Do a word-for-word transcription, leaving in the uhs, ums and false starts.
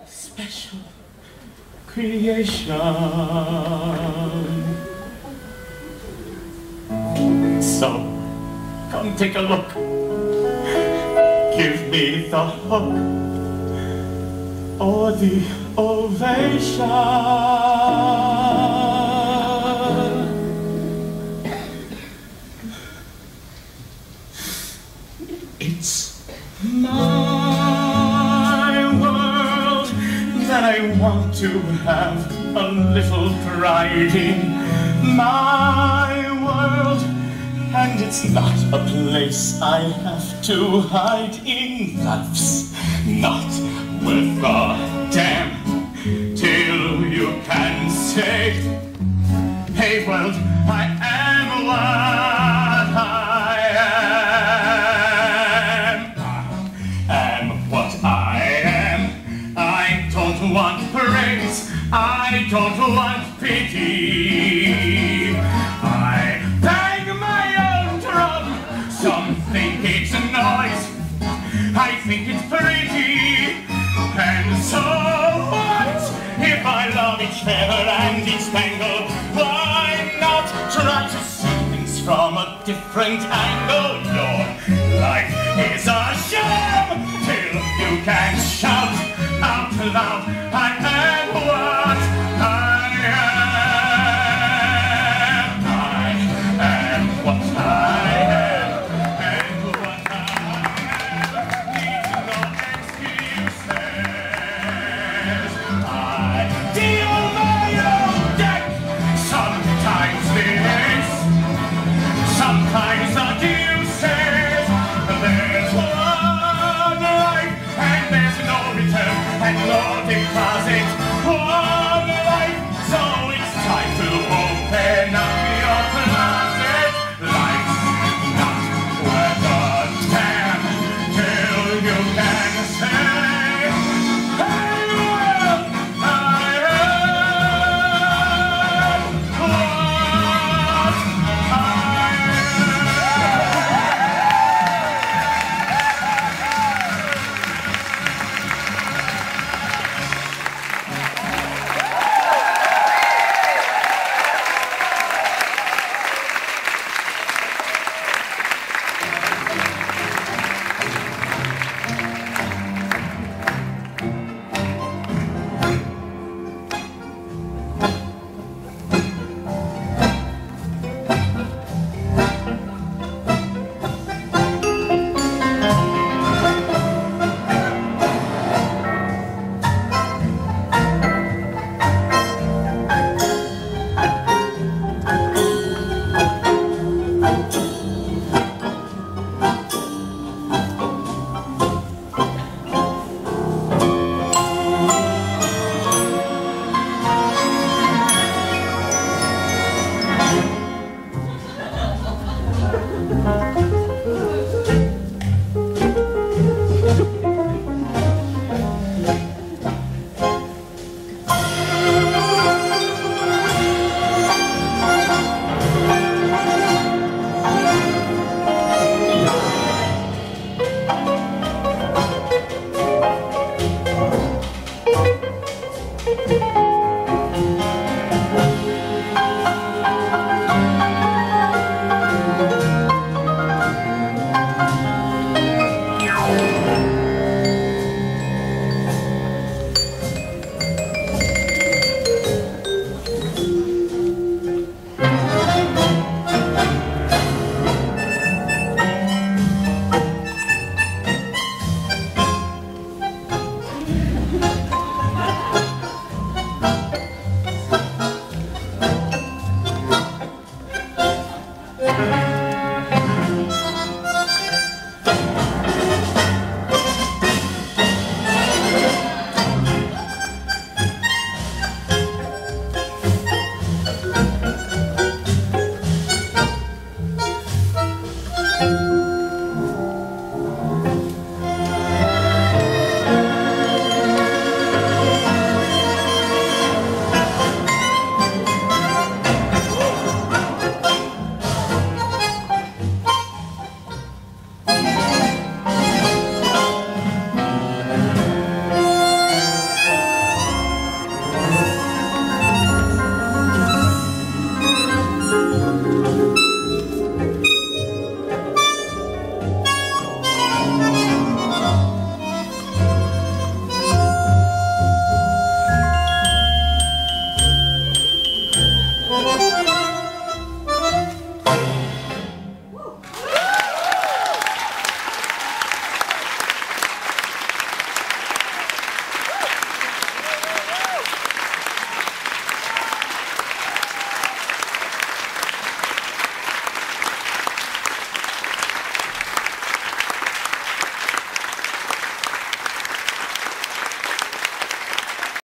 special creation. So, come take a look. Give me the hook or the ovation. It's my world that I want to have a little pride in. My world, and it's not a place I have to hide in. Life's not worth a damn till you can say, hey world, I am what I am. I am what I am. I don't want praise, I don't want pity. I bang my own drum, some think it's a noise, I think it's pretty. And so what if I love each feather and each spangle? Why not try to see things from a different angle? Your life is a sham till you can shout out loud, I am what I am. I am what I am, and what I am needs no excuses. I deal my own deck, sometimes this, sometimes the deuces. There's one life and there's no return and no deposit. One life, so it's time to